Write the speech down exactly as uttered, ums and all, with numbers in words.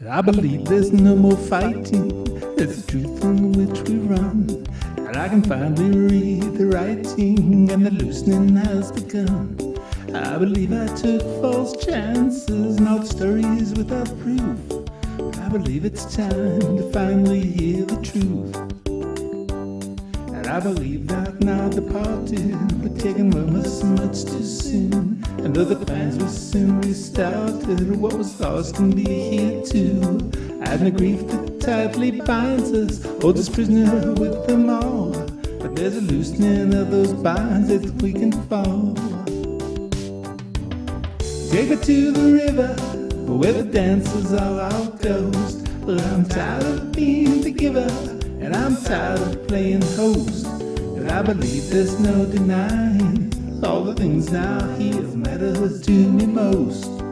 I believe there's no more fighting, there's the truth in which we run. And I can finally read the writing and the loosening has begun. I believe I took false chances and all the stories without proof. I believe it's time to finally hear the truth. And I believe that now departed, we're taking moments much too soon. And though the plans were soon restarted, what was lost can be here too. And the grief that tightly binds us holds us prisoner with them all. But there's a loosening of those binds that we can fall. Take me to the river, where the dancers are our ghosts. But I'm tired of being the giver, and I'm tired of playing host. And I believe there's no denying all the things now here matter to me most.